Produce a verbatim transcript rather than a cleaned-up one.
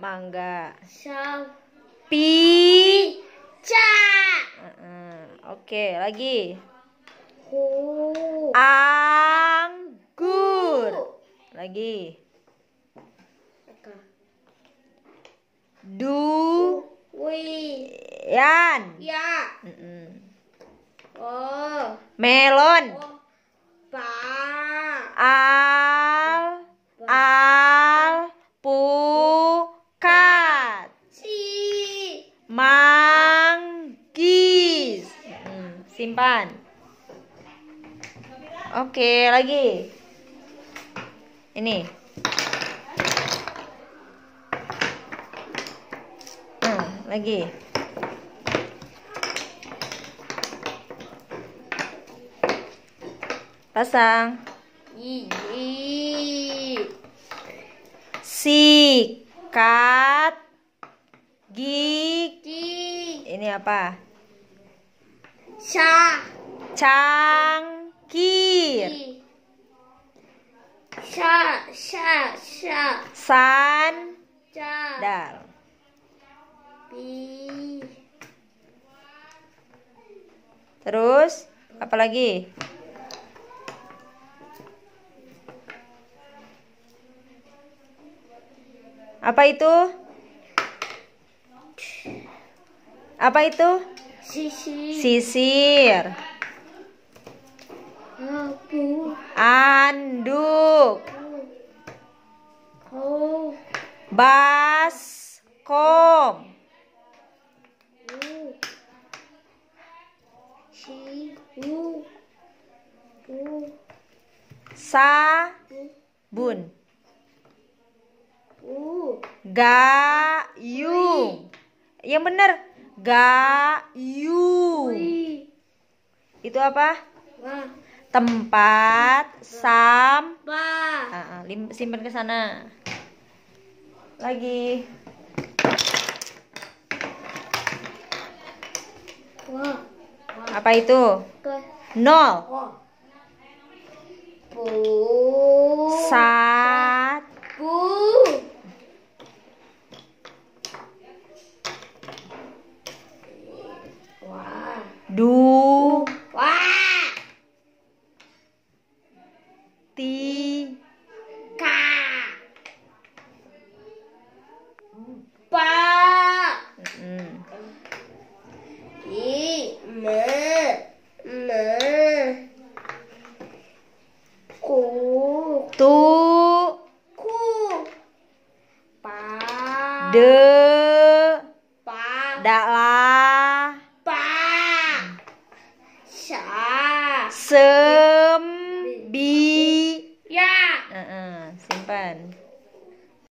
Mangga. Sapi. Ca. Uh-uh. Oke, lagi. Hu. Anggur. Lagi. Du. Wi. Yan. Ya. Mm-mm. Oh. Melon. Oh. Pa. Al. Al. Pukat. Si. Manggis. Mm, simpan. Oke, lagi. Ini. Hmm, lagi. Pasang. Gigi. Sikat gigi. Gi. Ini apa? Sa. Cangkir. Gi. Sa. Sa. Sa. Sandal. Ca. Pi. Terus apa lagi? Apa itu? Apa itu? Sisi. Sisir. Apu. Anduk. Ko. Baskom. U. Si. U. U. Sabun. U. Gayung. Yang bener. Gayung. Wi. Itu apa? Wa. Tempat sampah. Pa. Ah, ah, lim- simpan ke sana. Lagi. Wa. Apa itu? Ke. Nol. Wa. Pu. Satu. Pu. Wa. Du. Wa. Ti. Ka. Pa. Mm. I. Me. Me. Ku. Tu. Ku. Pa. De. Pa. Daklah. Pa. Sa. Sem. Bi. Ya. Ah, ah, simpan.